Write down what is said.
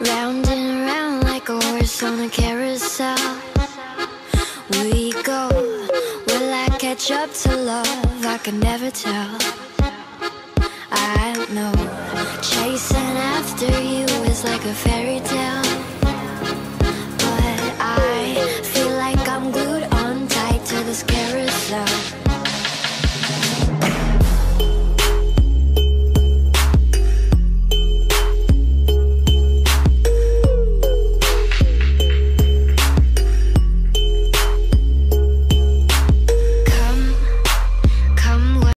Round and round like a horse on a carousel. We go, will I catch up to love? I can never tell. I know, chasing after you is like a fairy tale.